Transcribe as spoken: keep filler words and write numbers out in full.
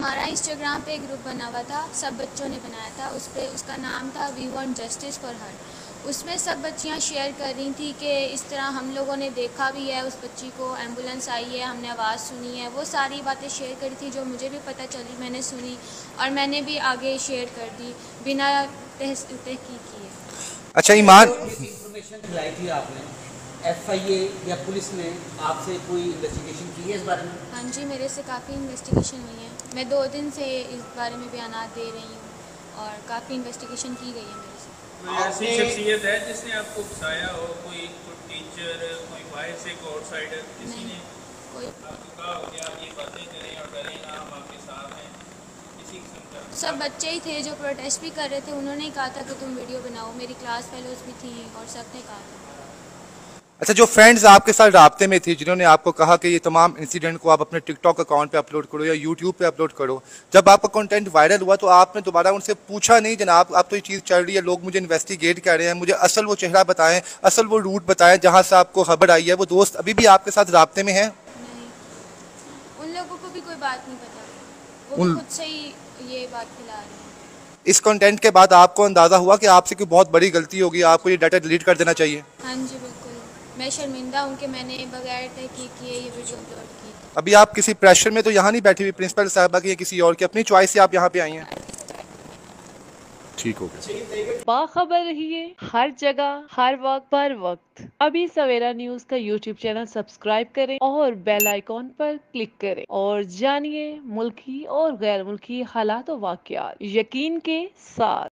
हमारा इंस्टाग्राम पे एक ग्रुप बना हुआ था, सब बच्चों ने बनाया था। उस पर उसका नाम था we want justice for her. उसमें सब बच्चियां शेयर कर रही थी कि इस तरह हम लोगों ने देखा भी है, उस बच्ची को एम्बुलेंस आई है, हमने आवाज़ सुनी है। वो सारी बातें शेयर करी थी जो मुझे भी पता चली, मैंने सुनी और मैंने भी आगे शेयर कर दी बिना तहकीक किए। अच्छा अच्छा, ईमान, जो एक इंफॉर्मेशन खिलाई थी आपने, एफआईए या पुलिस ने आपसे कोई इन्वेस्टिगेशन की है इस बारे में? हाँ जी, मेरे से काफ़ी इन्वेस्टिगेशन हुई है। मैं दो दिन से इस बारे में बयान दे रही हूँ और काफ़ी इन्वेस्टिगेशन की गई है मेरे से। कोई ऐसी शख्सियत है जिसने आपको उकसाया हो, कोई टीचर, कोई बाहर से आउटसाइडर, किसी ने कोई आपको कहा हो कि आप ये बातें करें और डरें ना, हम आपके साथ हैं, किसी किस्म का? सब बच्चे ही थे जो प्रोटेस्ट भी कर रहे थे, उन्होंने ही कहा था कि तुम वीडियो बनाओ। मेरी क्लास फेलोज भी थी और सब ने कहा था। अच्छा जो फ्रेंड्स आपके साथ राब्ते में थी जिन्होंने आपको कहा कि ये तमाम इंसिडेंट को आप अपने टिकटॉक अकाउंट पे अपलोड करो या यूट्यूब पे अपलोड करो, जब आपका कंटेंट वायरल हुआ तो आपने दोबारा उनसे पूछा नहीं जनाब आप तो ये चीज़ चल रही है, लोग मुझे इन्वेस्टिगेट कर रहे हैं, मुझे असल वो चेहरा बताएं, असल वो रूट बताएं जहां से आपको खबर आई है, वो दोस्त अभी भी आपके साथ राब्ते में है? नहीं, उन लोगों को भी कोई बात नहीं पता, वो भी उन खुद से ही ये बात फैला रहे हैं। इस कंटेंट के बाद आपको अंदाजा हुआ कि आपसे कोई बहुत बड़ी गलती होगी, आपको ये डाटा डिलीट कर देना चाहिए? हाँ जी बिल्कुल, मैं शर्मिंदा हूँ कि मैंने बगैर तहकीक किए ये वीडियो अपलोड की। अभी आप किसी प्रेशर में तो यहाँ नहीं बैठी हुई प्रिंसिपल साहबा की या किसी और की, अपनी चॉइस से आप यहाँ पे आई हैं? ठीक हो गया। बाखबर रहिए हर जगह हर वक्त पर वक्त। अभी सवेरा न्यूज का यूट्यूब चैनल सब्सक्राइब करें और बेल आइकॉन पर क्लिक करें और जानिए मुल्की और गैर मुल्की हालात और वाकयात यकीन के साथ।